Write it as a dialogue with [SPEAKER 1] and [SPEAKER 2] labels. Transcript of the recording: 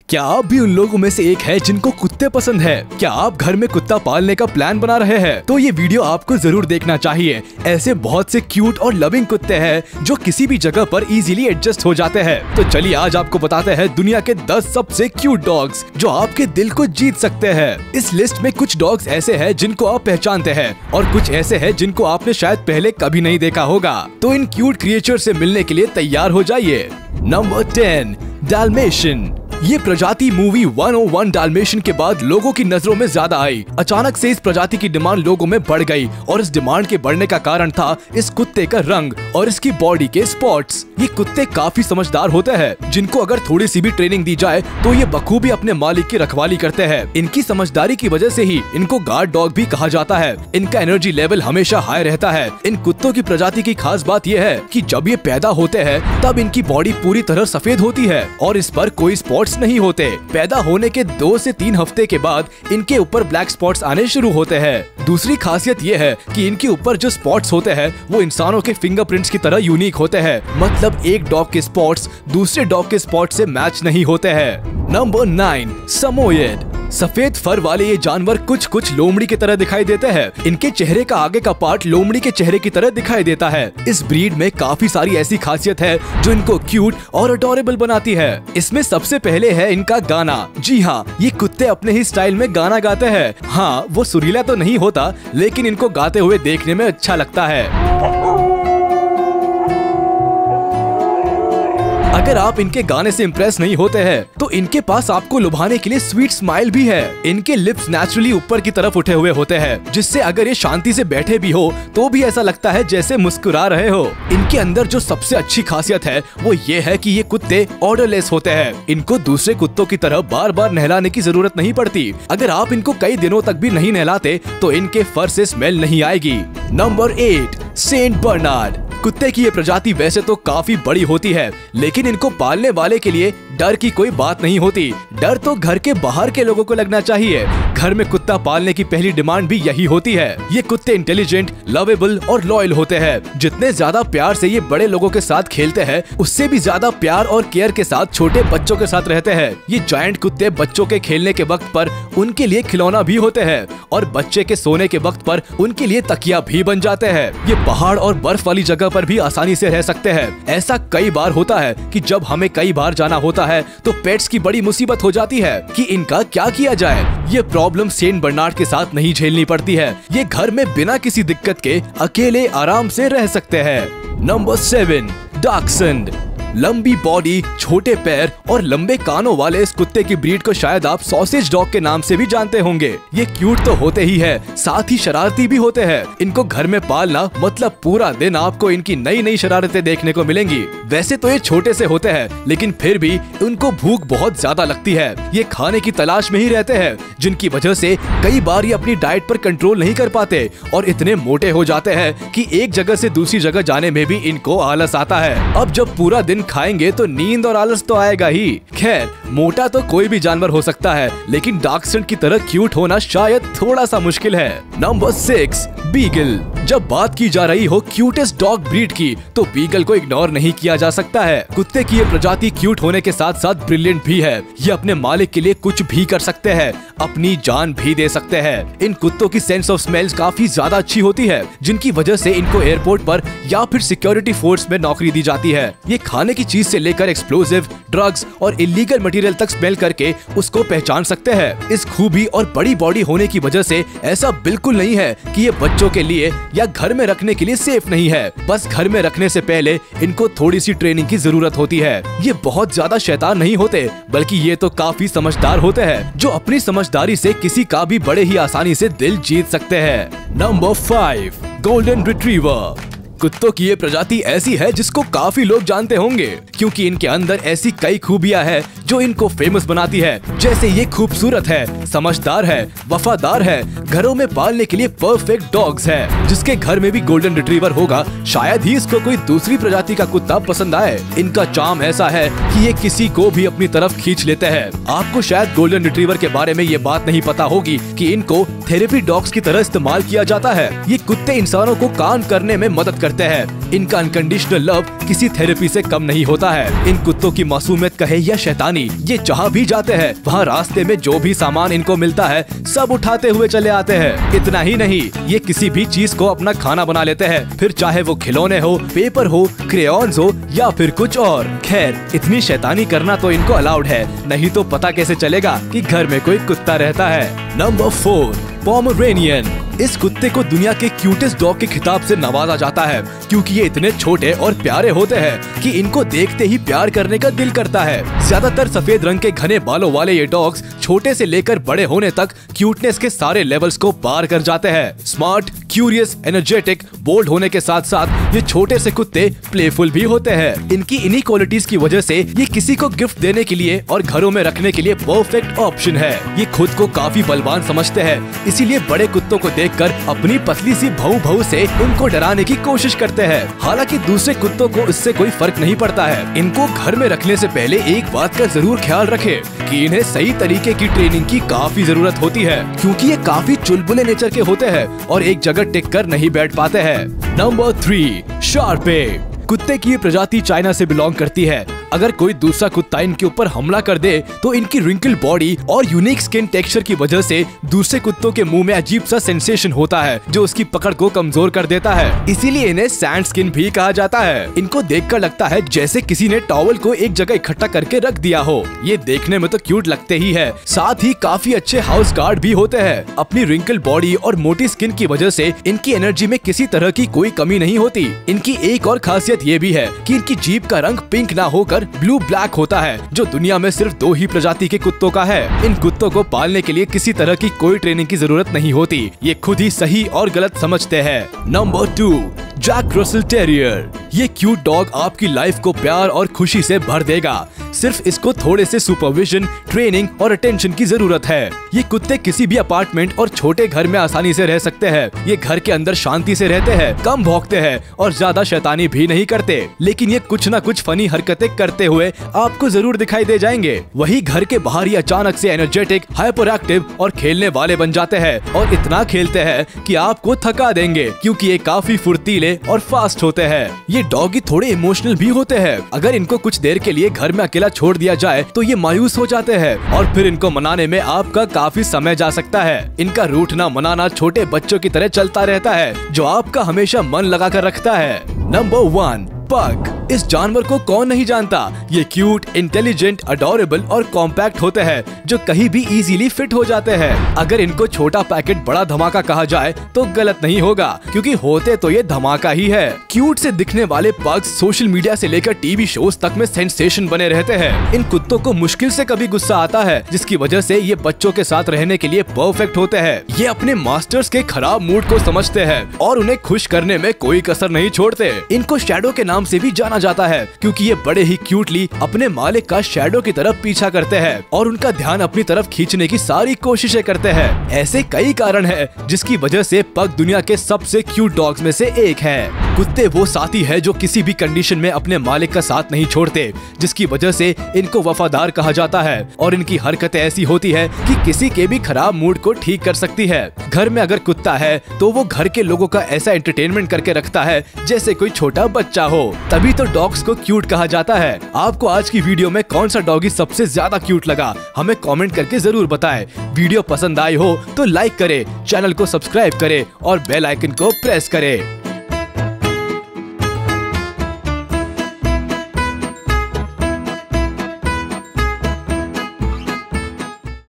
[SPEAKER 1] क्या आप भी उन लोगों में से एक है जिनको कुत्ते पसंद है? क्या आप घर में कुत्ता पालने का प्लान बना रहे हैं? तो ये वीडियो आपको जरूर देखना चाहिए। ऐसे बहुत से क्यूट और लविंग कुत्ते हैं जो किसी भी जगह पर इजीली एडजस्ट हो जाते हैं। तो चलिए आज आपको बताते हैं दुनिया के 10 सबसे क्यूट डॉग्स जो आपके दिल को जीत सकते हैं। इस लिस्ट में कुछ डॉग्स ऐसे हैं जिनको आप पहचानते हैं और कुछ ऐसे हैं जिनको आपने शायद पहले कभी नहीं देखा होगा। तो इन क्यूट क्रिएचर से मिलने के लिए तैयार हो जाइए। Number 10, dalmatian. ये प्रजाति मूवी 101 डाल्मेशियन के बाद लोगों की नजरों में ज्यादा आई। अचानक से इस प्रजाति की डिमांड लोगों में बढ़ गई और इस डिमांड के बढ़ने का कारण था इस कुत्ते का रंग और इसकी बॉडी के स्पॉट्स। ये कुत्ते काफी समझदार होते हैं, जिनको अगर थोड़ी सी भी ट्रेनिंग दी जाए तो ये बखूबी अपने मालिक की रखवाली करते हैं। इनकी समझदारी की वजह से ही इनको गार्ड डॉग भी कहा जाता है। इनका एनर्जी लेवल हमेशा हाई रहता है। इन कुत्तों की प्रजाति की खास बात यह है कि जब ये पैदा होते हैं तब इनकी बॉडी पूरी तरह सफेद होती है और इस पर कोई स्पॉट्स नहीं होते। पैदा होने के 2 से 3 हफ्ते के बाद इनके ऊपर ब्लैक स्पॉट्स आने शुरू होते हैं। दूसरी खासियत ये है कि इनके ऊपर जो स्पॉट्स होते हैं वो इंसानों के फिंगरप्रिंट्स की तरह यूनिक होते हैं। मतलब एक डॉग के स्पॉट्स दूसरे डॉग के स्पॉट से मैच नहीं होते हैं। Number 9, samoyed. सफेद फर वाले ये जानवर कुछ लोमड़ी की तरह दिखाई देते हैं। इनके चेहरे का आगे का पार्ट लोमड़ी के चेहरे की तरह दिखाई देता है। इस ब्रीड में काफी सारी ऐसी खासियत है जो इनको क्यूट और अडोरेबल बनाती है। इसमें सबसे पहले है इनका गाना। जी हाँ, ये कुत्ते अपने ही स्टाइल में गाना गाते हैं। हाँ, वो सुरीला तो नहीं होता, लेकिन इनको गाते हुए देखने में अच्छा लगता है। अगर आप इनके गाने से इम्प्रेस नहीं होते हैं, तो इनके पास आपको लुभाने के लिए स्वीट स्माइल भी है। इनके लिप्स नेचुरली ऊपर की तरफ उठे हुए होते हैं, जिससे अगर ये शांति से बैठे भी हो तो भी ऐसा लगता है जैसे मुस्कुरा रहे हो। इनके अंदर जो सबसे अच्छी खासियत है वो ये है कि ये कुत्ते ऑर्डरलेस होते हैं। इनको दूसरे कुत्तों की तरह बार बार नहलाने की जरूरत नहीं पड़ती। अगर आप इनको कई दिनों तक भी नहीं नहलाते तो इनके फर से स्मेल नहीं आएगी। Number 8, Saint Bernard. कुत्ते की ये प्रजाति वैसे तो काफी बड़ी होती है, लेकिन इनको पालने वाले के लिए डर की कोई बात नहीं होती। डर तो घर के बाहर के लोगों को लगना चाहिए। घर में कुत्ता पालने की पहली डिमांड भी यही होती है। ये कुत्ते इंटेलिजेंट, लवेबल और लॉयल होते हैं। जितने ज्यादा प्यार से ये बड़े लोगों के साथ खेलते हैं, उससे भी ज्यादा प्यार और केयर के साथ छोटे बच्चों के साथ रहते हैं। ये जायंट कुत्ते बच्चों के खेलने के वक्त पर उनके लिए खिलौना भी होते हैं और बच्चे के सोने के वक्त पर उनके लिए तकिया भी बन जाते हैं। ये पहाड़ और बर्फ वाली जगह पर भी आसानी से रह सकते हैं। ऐसा कई बार होता है कि जब हमें कई बार जाना होता है तो पेट्स की बड़ी मुसीबत हो जाती है कि इनका क्या किया जाए। ये प्रॉब्लम सेंट बर्नार्ड के साथ नहीं झेलनी पड़ती है। ये घर में बिना किसी दिक्कत के अकेले आराम से रह सकते हैं। Number 7, dachshund. लंबी बॉडी, छोटे पैर और लंबे कानों वाले इस कुत्ते की ब्रीड को शायद आप सॉसेज डॉग के नाम से भी जानते होंगे। ये क्यूट तो होते ही है, साथ ही शरारती भी होते हैं। इनको घर में पालना मतलब पूरा दिन आपको इनकी नई नई शरारतें देखने को मिलेंगी। वैसे तो ये छोटे से होते हैं, लेकिन फिर भी उनको भूख बहुत ज्यादा लगती है। ये खाने की तलाश में ही रहते हैं, जिनकी वजह से कई बार ये अपनी डाइट पर कंट्रोल नहीं कर पाते और इतने मोटे हो जाते हैं कि एक जगह से दूसरी जगह जाने में भी इनको आलस आता है। अब जब पूरा दिन खाएंगे तो नींद और आलस तो आएगा ही। खैर, मोटा तो कोई भी जानवर हो सकता है, लेकिन डॉक्संड की तरह क्यूट होना शायद थोड़ा सा मुश्किल है। Number 6, beagle. जब बात की जा रही हो क्यूटेस्ट डॉग ब्रीड की, तो बीगल को इग्नोर नहीं किया जा सकता है। कुत्ते की ये प्रजाति क्यूट होने के साथ साथ ब्रिलियंट भी है। ये अपने मालिक के लिए कुछ भी कर सकते हैं, अपनी जान भी दे सकते हैं। इन कुत्तों की सेंस ऑफ स्मेल्स काफी ज्यादा अच्छी होती है, जिनकी वजह से इनको एयरपोर्ट पर या फिर सिक्योरिटी फोर्स में नौकरी दी जाती है। ये खाने की चीज से लेकर एक्सप्लोसिव, ड्रग्स और इलीगल मटेरियल तक स्मेल करके उसको पहचान सकते हैं। इस खूबी और बड़ी बॉडी होने की वजह से ऐसा बिल्कुल नहीं है कि ये बच्चों के लिए या घर में रखने के लिए सेफ नहीं है। बस घर में रखने से पहले इनको थोड़ी सी ट्रेनिंग की जरूरत होती है। ये बहुत ज्यादा शैतान नहीं होते, बल्कि ये तो काफी समझदार होते हैं, जो अपनी समझदारी से किसी का भी बड़े ही आसानी से दिल जीत सकते हैं। Number 5, golden retriever. कुत्तों की ये प्रजाति ऐसी है जिसको काफी लोग जानते होंगे, क्योंकि इनके अंदर ऐसी कई खूबियां हैं जो इनको फेमस बनाती है। जैसे ये खूबसूरत है, समझदार है, वफादार है, घरों में पालने के लिए परफेक्ट डॉग्स है। जिसके घर में भी गोल्डन रिट्रीवर होगा, शायद ही इसको कोई दूसरी प्रजाति का कुत्ता पसंद आए। इनका चार्म ऐसा है कि ये किसी को भी अपनी तरफ खींच लेते हैं। आपको शायद गोल्डन रिट्रीवर के बारे में ये बात नहीं पता होगी कि इनको थेरेपी डॉग्स की तरह इस्तेमाल किया जाता है। ये कुत्ते इंसानों को काम करने में मदद करते हैं। इनका अनकंडीशनल लव किसी थेरेपी से कम नहीं होता है। इन कुत्तों की मासूमियत कहे या शैतानी, ये जहाँ भी जाते हैं वहाँ रास्ते में जो भी सामान इनको मिलता है सब उठाते हुए चले आते हैं। इतना ही नहीं, ये किसी भी चीज को अपना खाना बना लेते हैं, फिर चाहे वो खिलौने हो, पेपर हो, क्रेयॉन्स हो या फिर कुछ और। खैर, इतनी शैतानी करना तो इनको अलाउड है, नहीं तो पता कैसे चलेगा कि घर में कोई कुत्ता रहता है। Number 4, pomeranian. इस कुत्ते को दुनिया के क्यूटेस्ट डॉग के खिताब से नवाजा जाता है क्योंकि ये इतने छोटे और प्यारे होते हैं कि इनको देखते ही प्यार करने का दिल करता है। ज्यादातर सफेद रंग के घने बालों वाले ये डॉग्स छोटे से लेकर बड़े होने तक क्यूटनेस के सारे लेवल्स को पार कर जाते हैं। स्मार्ट, क्यूरियस, एनर्जेटिक, बोल्ड होने के साथ साथ ये छोटे से कुत्ते प्लेफुल भी होते हैं। इनकी इन्हीं क्वालिटीज की वजह से ये किसी को गिफ्ट देने के लिए और घरों में रखने के लिए परफेक्ट ऑप्शन है। ये खुद को काफी बलवान समझते हैं, इसीलिए बड़े कुत्तों को देखकर अपनी पतली सी भौं से उनको डराने की कोशिश करते हैं। हालांकि दूसरे कुत्तों को इससे कोई फर्क नहीं पड़ता है। इनको घर में रखने से पहले एक बात का जरूर ख्याल रखें कि इन्हें सही तरीके की ट्रेनिंग की काफी जरूरत होती है क्योंकि ये काफी चुलबुले नेचर के होते हैं और एक जगह टिक कर नहीं बैठ पाते हैं। Number 3, shar pei. कुत्ते की ये प्रजाति चाइना से बिलोंग करती है। अगर कोई दूसरा कुत्ता इनके ऊपर हमला कर दे तो इनकी रिंकल बॉडी और यूनिक स्किन टेक्सचर की वजह से दूसरे कुत्तों के मुंह में अजीब सा सेंसेशन होता है जो उसकी पकड़ को कमजोर कर देता है। इसीलिए इन्हें सैंड स्किन भी कहा जाता है। इनको देखकर लगता है जैसे किसी ने टॉवल को एक जगह इकट्ठा करके रख दिया हो। ये देखने में तो क्यूट लगते ही है, साथ ही काफी अच्छे हाउस गार्ड भी होते हैं। अपनी रिंकल बॉडी और मोटी स्किन की वजह से इनकी एनर्जी में किसी तरह की कोई कमी नहीं होती। इनकी एक और खासियत ये भी है कि इनकी जीभ का रंग पिंक ना होकर ब्लू ब्लैक होता है, जो दुनिया में सिर्फ 2 ही प्रजाति के कुत्तों का है। इन कुत्तों को पालने के लिए किसी तरह की कोई ट्रेनिंग की जरूरत नहीं होती, ये खुद ही सही और गलत समझते हैं। Number 2, Jack Russell terrier. ये क्यूट डॉग आपकी लाइफ को प्यार और खुशी से भर देगा। सिर्फ इसको थोड़े से सुपरविजन, ट्रेनिंग और अटेंशन की जरूरत है। ये कुत्ते किसी भी अपार्टमेंट और छोटे घर में आसानी से रह सकते हैं। ये घर के अंदर शांति से रहते हैं, कम भौंकते हैं और ज्यादा शैतानी भी नहीं करते, लेकिन ये कुछ न कुछ फनी हरकतें करते हुए आपको जरूर दिखाई दे जाएंगे। वही घर के बाहर ये अचानक से एनर्जेटिक, हाइपर एक्टिव और खेलने वाले बन जाते हैं और इतना खेलते हैं कि आपको थका देंगे क्योंकि ये काफी फुर्तीले और फास्ट होते हैं। ये डॉगी थोड़े इमोशनल भी होते हैं। अगर इनको कुछ देर के लिए घर में अकेला छोड़ दिया जाए तो ये मायूस हो जाते हैं और फिर इनको मनाने में आपका काफी समय जा सकता है। इनका रूठना मनाना छोटे बच्चों की तरह चलता रहता है जो आपका हमेशा मन लगा कर रखता है। नंबर 1, पग। इस जानवर को कौन नहीं जानता। ये क्यूट, इंटेलिजेंट, अडोरेबल और कॉम्पैक्ट होते हैं जो कहीं भी इजीली फिट हो जाते हैं। अगर इनको छोटा पैकेट बड़ा धमाका कहा जाए तो गलत नहीं होगा क्योंकि होते तो ये धमाका ही है। क्यूट से दिखने वाले पग्स सोशल मीडिया से लेकर टीवी शोज तक में सेंसेशन बने रहते हैं। इन कुत्तों को मुश्किल से कभी गुस्सा आता है जिसकी वजह से ये बच्चों के साथ रहने के लिए परफेक्ट होते हैं। ये अपने मास्टर्स के खराब मूड को समझते हैं और उन्हें खुश करने में कोई कसर नहीं छोड़ते। इनको शैडो के नाम से भी जाना जाता है क्योंकि ये बड़े ही क्यूटली अपने मालिक का शैडो की तरफ पीछा करते हैं और उनका ध्यान अपनी तरफ खींचने की सारी कोशिशें करते हैं। ऐसे कई कारण हैं जिसकी वजह से पग दुनिया के सबसे क्यूट डॉग्स में से एक है। कुत्ते वो साथी है जो किसी भी कंडीशन में अपने मालिक का साथ नहीं छोड़ते, जिसकी वजह से इनको वफादार कहा जाता है और इनकी हरकतें ऐसी होती है कि किसी के भी खराब मूड को ठीक कर सकती है। घर में अगर कुत्ता है तो वो घर के लोगों का ऐसा एंटरटेनमेंट करके रखता है जैसे कोई छोटा बच्चा हो। तभी तो डॉग्स को क्यूट कहा जाता है। आपको आज की वीडियो में कौन सा डॉगी सबसे ज्यादा क्यूट लगा हमें कमेंट करके जरूर बताएं। वीडियो पसंद आई हो तो लाइक करें, चैनल को सब्सक्राइब करें और बेल आइकन को प्रेस करें।